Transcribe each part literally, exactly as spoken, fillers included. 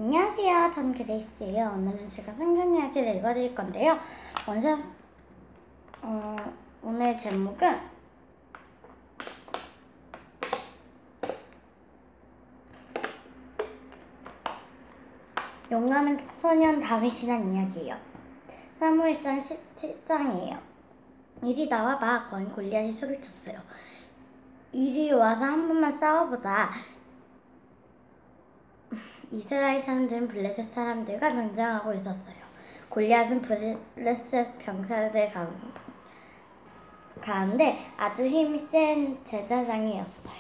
안녕하세요. 전 그레이스예요. 오늘은 제가 성경 이야기를 읽어드릴 건데요. 먼저 어, 오늘 제목은 용감한 소년 다윗이란 이야기예요. 사무엘상 십칠 장이에요. 이리 나와봐. 거인 골리앗이 소리쳤어요. 이리 와서 한 번만 싸워보자. 이스라엘 사람들은 블레셋 사람들과 전쟁하고 있었어요. 골리앗은 블레셋 병사들 가운데 아주 힘이 센 제사장이었어요.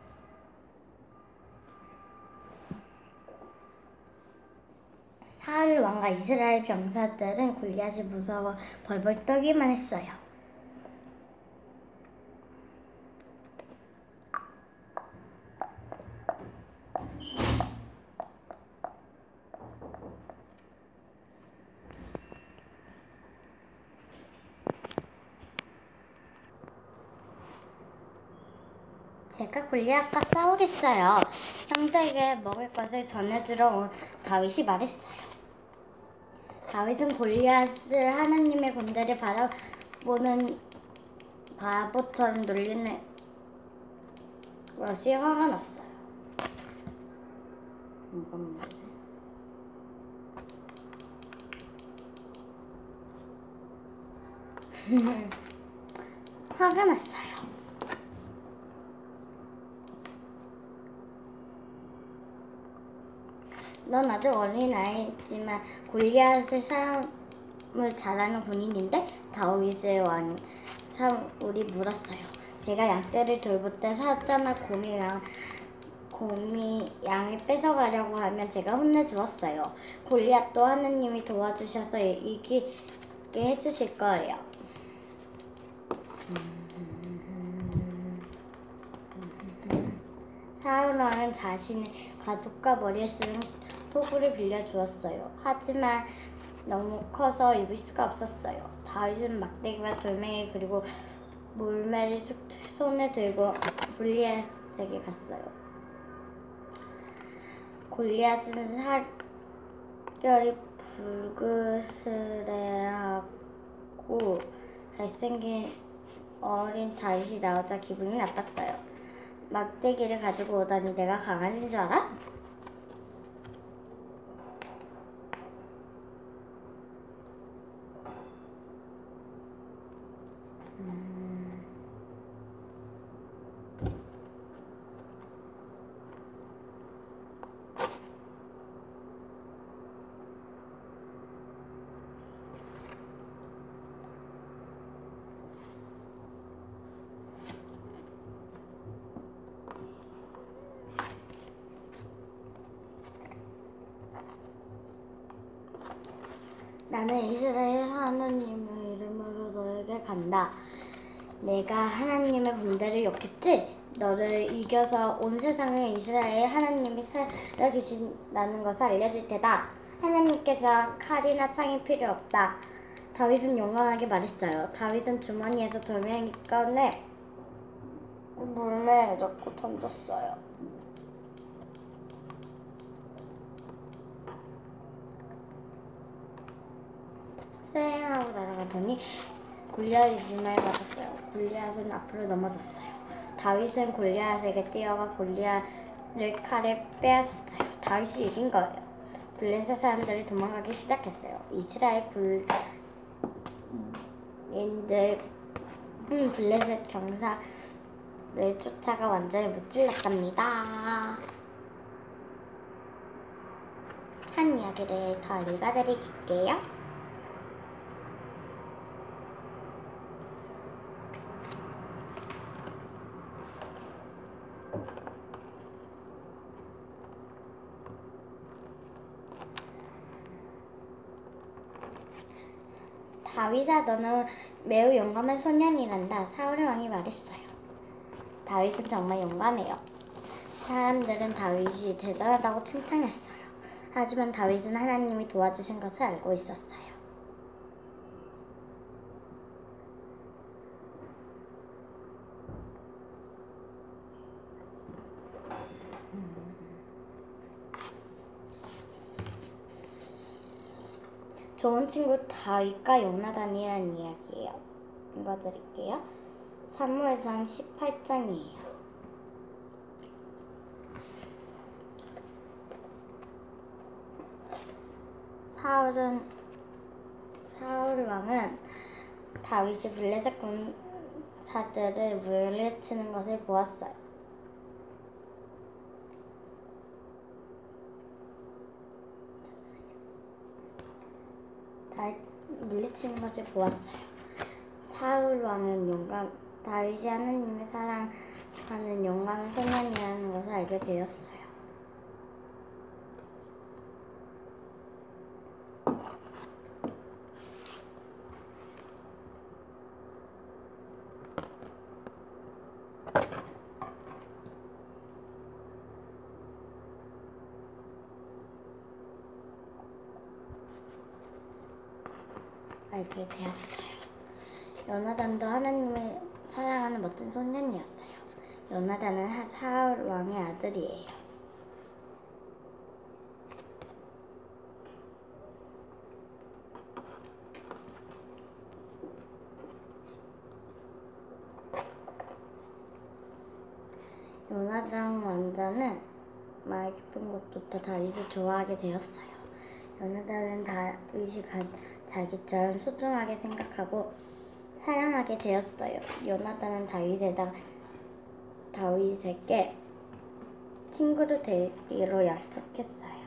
사울 왕과 이스라엘 병사들은 골리앗이 무서워 벌벌 떨기만 했어요. 제가 골리앗과 싸우겠어요. 형제에게 먹을 것을 전해주러 온 다윗이 말했어요. 다윗은 골리앗을 하나님의 군대를 바라보는 바보처럼 놀리는 것이 화가 났어요. 이건 뭐지? 화가 났어요. 넌 아직 어린아이지만 골리앗의 싸움을 잘하는 군인인데? 다윗의 왕 사울이 물었어요. 내가 양떼를 돌볼 때 사자나 곰이, 양, 곰이 양을 뺏어가려고 하면 제가 혼내주었어요. 골리앗도 하나님이 도와주셔서 이기게 해주실 거예요. 사울 왕은 자신의 가죽과 머리에 쓰는 토구를 빌려주었어요. 하지만 너무 커서 입을 수가 없었어요. 다윗은 막대기와 돌멩이 그리고 물매를 손에 들고 골리앗에게 갔어요. 골리앗은 살결이 불그스레하고 잘생긴 어린 다윗이 나오자 기분이 나빴어요. 막대기를 가지고 오다니 내가 강아지인 줄 알아? 음... 나는 이스라엘 하나님의 이름으로 너에게 간다. 내가 하나님의 군대를 욕했지? 너를 이겨서 온 세상에 이스라엘 하나님이 살아계신다는 것을 알려줄 테다. 하나님께서 칼이나 창이 필요 없다. 다윗은 용감하게 말했어요. 다윗은 주머니에서 돌멩이 꺼내 물매에 넣고 던졌어요. 쌩 하고 날아가더니 골리앗이 물매에 맞았어요. 골리앗은 앞으로 넘어졌어요. 다윗은 골리앗에게 뛰어가 골리앗을 칼에 빼앗았어요. 다윗이 이긴 거예요. 블레셋 사람들이 도망가기 시작했어요. 이스라엘 군인들 음, 블레셋 병사를 쫓아가 완전히 무찔렀답니다. 한 이야기를 더 읽어드릴게요. 다윗아, 너는 매우 용감한 소년이란다. 사울 왕이 말했어요. 다윗은 정말 용감해요. 사람들은 다윗이 대단하다고 칭찬했어요. 하지만 다윗은 하나님이 도와주신 것을 알고 있었어요. 좋은 친구 다윗과 요나단이라는 이야기예요. 읽어드릴게요. 사무엘상 십팔 장이에요. 사울은 사울 왕은 다윗이 블레셋 군사들을 물리치는 것을 보았어요. 다윗 물리치는 것을 보았어요. 사울 왕은 용감 다윗이 하나님을 사랑하는 용감한 소년이라는 것을 알게 되었어요. 알게 되었어요. 요나단도 하나님을 사랑하는 멋진 소년이었어요. 요나단은 사울 왕의 아들이에요. 요나단 왕자는 말 깊은 것부터 다윗을 좋아하게 되었어요. 요나단은 다윗이 자기처럼 소중하게 생각하고 사랑하게 되었어요. 요나단은 다윗에다 다윗에게 친구로 되기로 약속했어요.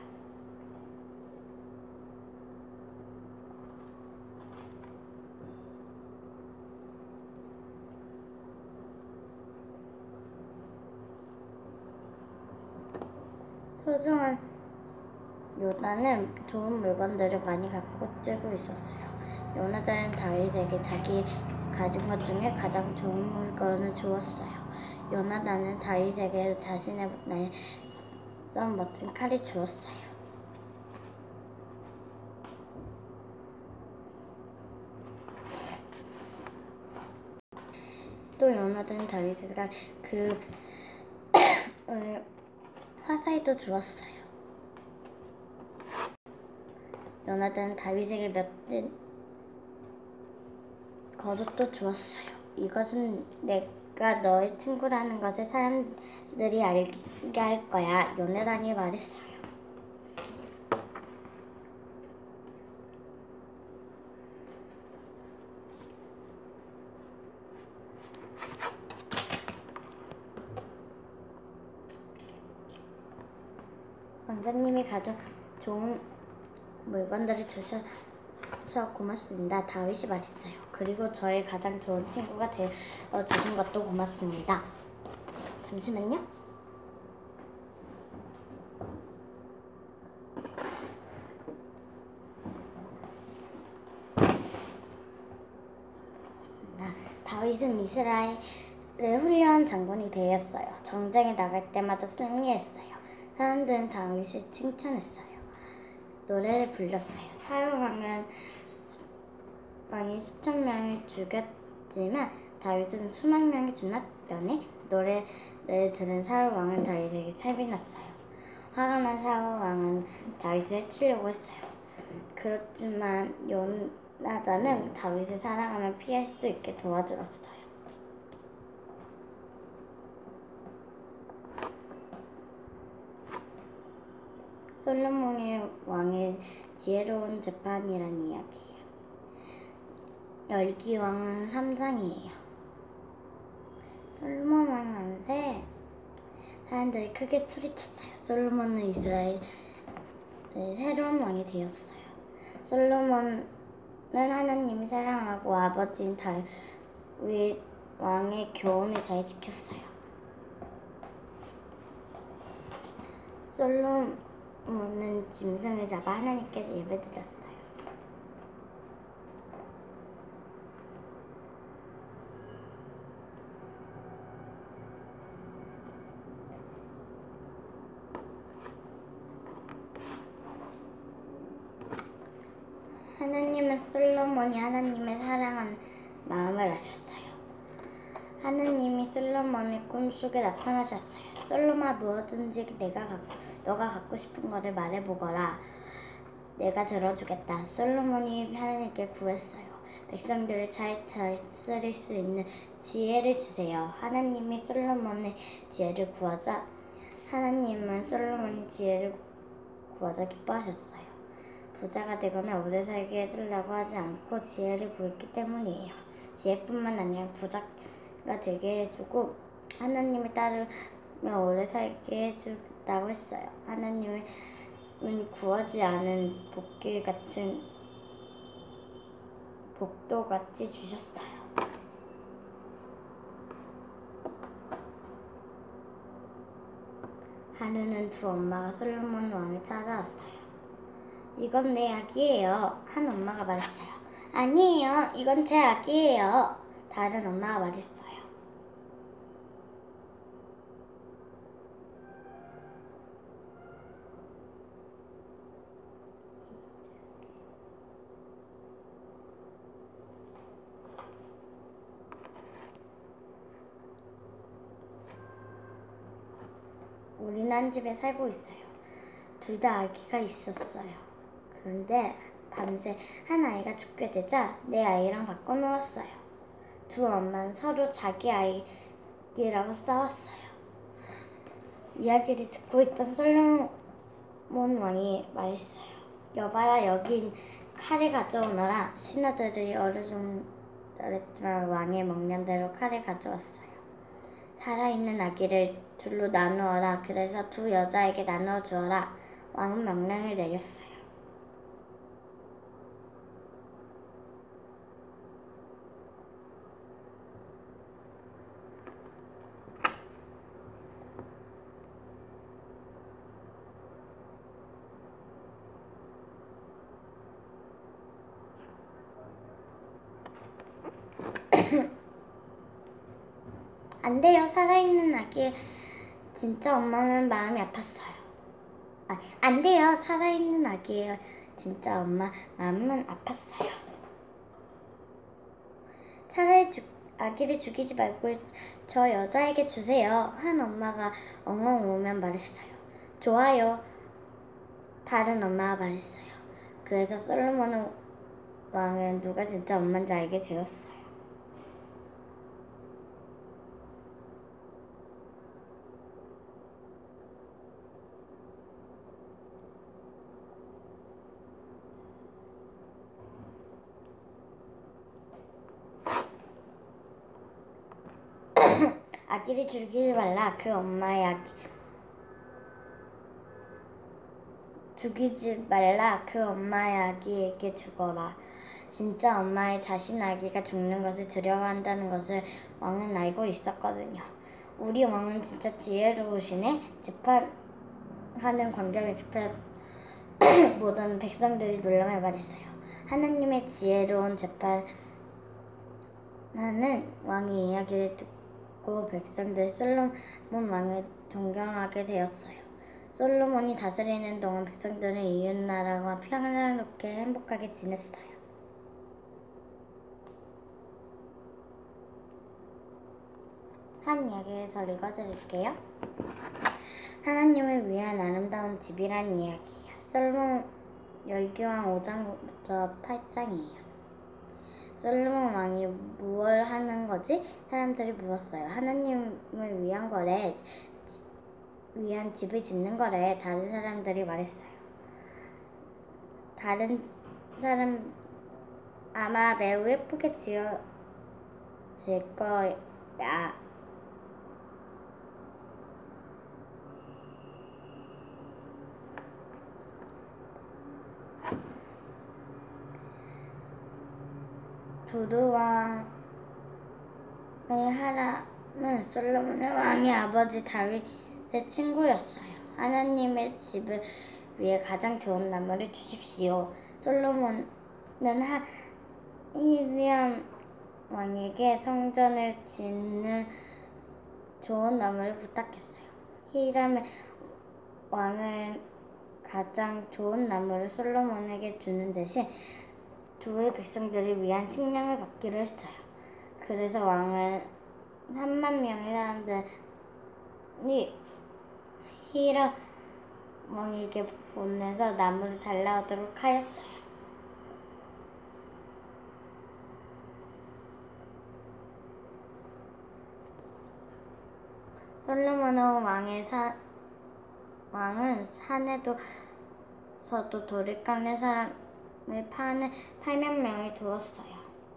소중한 요나는 좋은 물건들을 많이 갖고 찌고 있었어요. 요나단은 다윗에게 자기 가진 것 중에 가장 좋은 물건을 주었어요. 요나단은 다윗에게 자신의 나의 썬 멋진 칼을 주었어요. 또 요나단은 다윗에게 그 화살도 주었어요. 요나단은 다윗에게 멋진 겉옷도 주었어요. 이것은 내가 너의 친구라는 것을 사람들이 알게 할 거야. 요나단이 말했어요. 왕자님이 가장 좋은 물건들을 주셔서 고맙습니다. 다윗이 말했어요. 그리고 저의 가장 좋은 친구가 되어주신 것도 고맙습니다. 잠시만요. 다윗은 이스라엘의 훌륭한 장군이 되었어요. 전쟁에 나갈 때마다 승리했어요. 사람들은 다윗을 칭찬했어요. 노래를 불렀어요. 사울 왕은 왕이 수천 명을 죽였지만 다윗은 수만 명이 죽었더니 노래를 들은 사울 왕은 다윗에게 살이 났어요. 화가 난 사울 왕은 다윗을 해치려고 했어요. 그렇지만 요나단은 다윗을 사랑하며 피할 수 있게 도와주었어요. 솔로몬의 왕의 지혜로운 재판이란 이야기예요. 열기왕 삼 장이에요. 솔로몬 왕 만세. 사람들이 크게 소리쳤어요. 솔로몬은 이스라엘의 새로운 왕이 되었어요. 솔로몬은 하나님이 사랑하고 아버지인 다윗 왕의 교훈을 잘 지켰어요. 솔로몬은 짐승을 잡아 하나님께 예배드렸어요. 하나님은 솔로몬이 하나님의 사랑하는 마음을 아셨어요. 하나님이 솔로몬의 꿈속에 나타나셨어요. 솔로몬아, 무엇든지 내가 갖고, 너가 갖고 싶은 것을 말해보거라. 내가 들어주겠다. 솔로몬이 하나님께 구했어요. 백성들을 잘 다스릴 수 있는 지혜를 주세요. 하나님이 솔로몬의 지혜를 구하자 하나님은 솔로몬이 지혜를 구하자 기뻐하셨어요. 부자가 되거나 오래 살게 해주려고 하지 않고 지혜를 구했기 때문이에요. 지혜뿐만 아니라 부자가 되게 해주고 하나님을 따르며 오래 살게 해주다고 했어요. 하나님은 구하지 않은 복길 같은 복도같이 주셨어요. 하루는 두 엄마가 솔로몬 왕을 찾아왔어요. 이건 내 아기예요. 한 엄마가 말했어요. 아니에요. 이건 제 아기예요. 다른 엄마가 말했어요. 우리는 한 집에 살고 있어요. 둘 다 아기가 있었어요. 그런데 밤새 한 아이가 죽게 되자 내 아이랑 바꿔 놓았어요. 두 엄마는 서로 자기 아이라고 싸웠어요. 이야기를 듣고 있던 솔로몬 왕이 말했어요. 여봐라, 여긴 칼을 가져오너라. 신하들이 어르종달했지만 왕의 명령대로 칼을 가져왔어요. 살아있는 아기를 둘로 나누어라. 그래서 두 여자에게 나누어 주어라. 왕은 명령을 내렸어요. 안 돼요. 살아있는 아기 진짜 엄마는 마음이 아팠어요. 아, 안 돼요. 살아있는 아기예요. 진짜 엄마 마음은 아팠어요. 차라리 주, 아기를 죽이지 말고 저 여자에게 주세요. 한 엄마가 엉엉 울며 말했어요. 좋아요. 다른 엄마가 말했어요. 그래서 솔로몬 왕은 누가 진짜 엄마인지 알게 되었어요. 아기를 죽이지 말라. 그 엄마의 아기 죽이지 말라. 그 엄마의 아기에게 주거라. 진짜 엄마의 자신 아기가 죽는 것을 두려워한다는 것을 왕은 알고 있었거든요. 우리 왕은 진짜 지혜로우시네. 재판하는 광경을 집에서 모든 백성들이 놀라며 말했어요. 하나님의 지혜로운 재판하는 왕의 이야기를 듣고 백성들이 솔로몬 왕을 존경하게 되었어요. 솔로몬이 다스리는 동안 백성들은 이웃나라와 평화롭게 행복하게 지냈어요. 한 이야기를 더 읽어드릴게요. 하나님을 위한 아름다운 집이란 이야기예요. 솔로몬 열기왕 오 장부터 팔 장이에요. 솔로몬 왕이 무얼 하는 거지? 사람들이 물었어요. 하나님을 위한 거래. 위한 집을 짓는 거래. 다른 사람들이 말했어요. 다른 사람 아마 매우 예쁘게 지어질 거야. 두루왕의 하람은 솔로몬의 왕의 아버지 다윗의 친구였어요. 하나님의 집을 위해 가장 좋은 나무를 주십시오. 솔로몬은 히람 왕에게 성전을 짓는 좋은 나무를 부탁했어요. 히람 왕은 가장 좋은 나무를 솔로몬에게 주는 대신 두의 백성들을 위한 식량을 받기로 했어요. 그래서 왕은 삼만 명의 사람들이 히람 멍에게 보내서 나무를 잘라오도록 하였어요. 솔로몬 왕의 사, 왕은 산에도 서도 돌을 깎는 사람을 파는 팔백 명을 두었어요.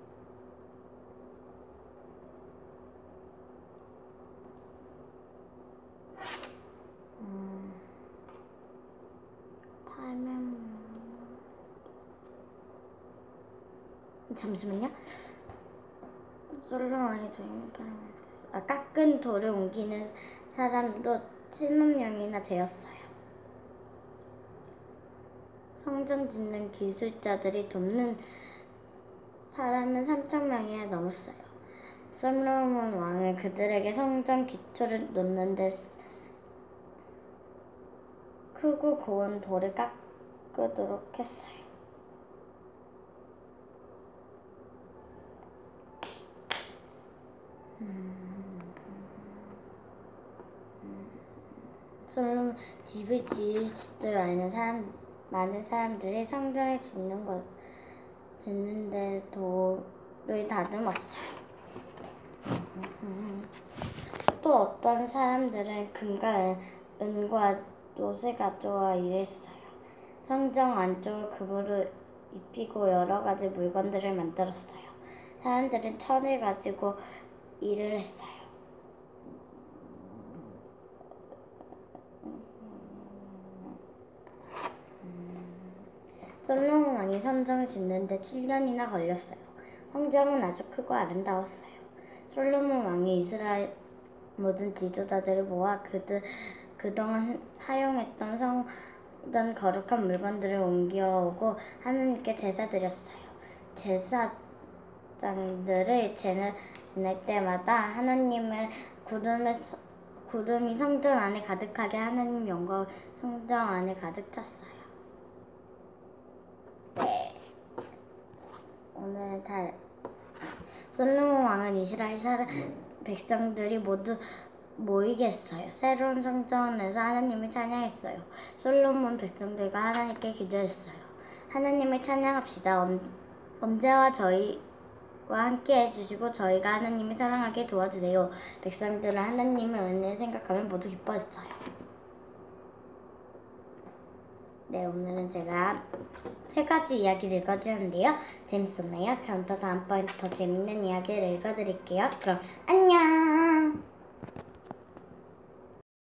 음, 팔백 명. 잠시만요. 솔로몬이 돌을 아, 깎은 돌을 옮기는 사람도 칠만 명이나 되었어요. 성전 짓는 기술자들이 돕는 사람은 삼천 명이나 넘었어요. 솔로몬 왕은 그들에게 성전 기초를 놓는 데 크고 고운 돌을 깎도록 했어요. 음, 음, 솔로몬 집을 지을 줄 아는 사람, 많은 사람들이 성전을 짓는 것, 짓는데 돌을 다듬었어요. 또 어떤 사람들은 금과 은과 놋을 가져와 일했어요. 성전 안쪽을 금으로 입히고 여러 가지 물건들을 만들었어요. 사람들은 천을 가지고 일을 했어요. 솔로몬 왕이 성전을 짓는데 칠 년이나 걸렸어요. 성전은 아주 크고 아름다웠어요. 솔로몬 왕이 이스라엘 모든 지도자들을 모아 그들 그동안 사용했던 성전 거룩한 물건들을 옮겨오고 하나님께 제사 드렸어요. 제사장들을 지낼 때마다 하나님의 구름을, 구름이 성전 안에 가득하게 하나님 영광 성전 안에 가득 찼어요. 네. 오늘은 다 솔로몬 왕은 이스라엘 사람 백성들이 모두 모이게 했어요. 새로운 성전에서 하나님을 찬양했어요. 솔로몬 백성들과 하나님께 기도했어요. 하나님을 찬양합시다. 언, 언제와 저희와 함께 해주시고 저희가 하나님을 사랑하게 도와주세요. 백성들은 하나님의 은혜를 생각하면 모두 기뻐했어요. 네, 오늘은 제가 세 가지 이야기를 읽어드렸는데요. 재밌었나요? 그럼 더 다음번에 더 재밌는 이야기를 읽어드릴게요. 그럼 안녕!